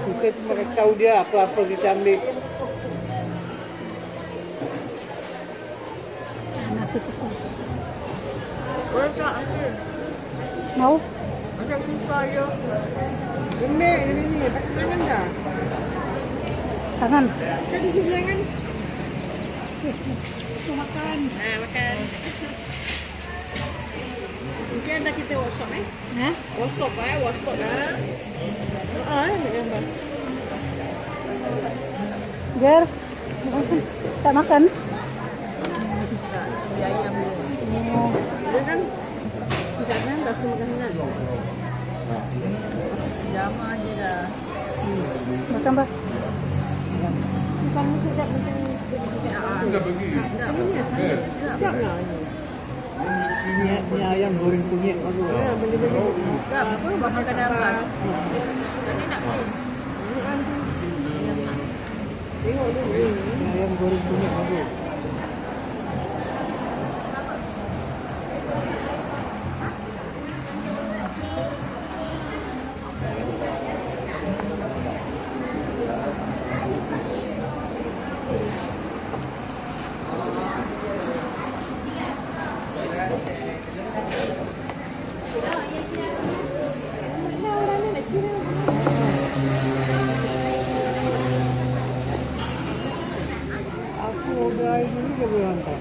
Kita cuma tahu dia apa-apa kita ambil. Nasi kukus. Boleh tak ambil? Mau? Macam susah ya. Lembek dia ni. Pakai tangan dah. Tangan. Kan di tangan. Makan. Makan. Mungkin dah kita workshop Workshop workshop gambar. Ger. Tak makan? Dia ayam dulu. Dia kan jangan tak semua makanan. Jama je dah. Makan bah. Bukan sedap macam Sudah bagi. sedap lah. Ini ayam goreng kunyit bagus. Ya, beli-beli. Sedap. Apa makan apa? Tadi nak beli. Tengok dulu. Ayam goreng kunyit bagus. Air dulu dia boleh hantar.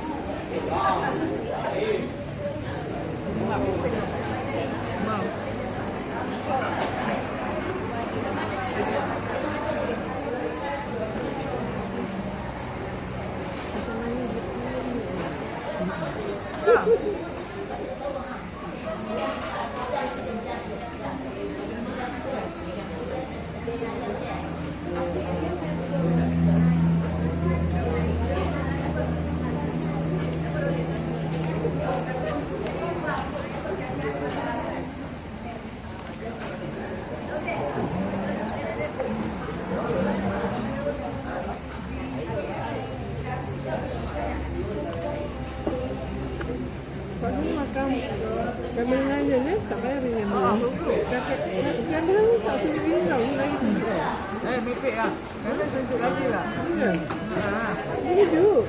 Kami nanya ni tak payah dengan dia. Dia tak sendiri tahu lagi. Bebek lah. Saya tunjuk lagi lah. Ya. Ini duduk.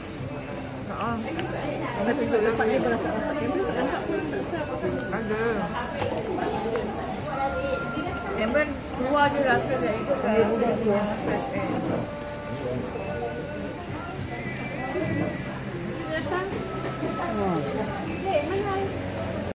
Saya tunjuk lepas ni berasak-rasak kamera. Anak pun tak siap. Ada. Cameron keluar je rasa dah ikut kan. Budak keluar. Datang. Mana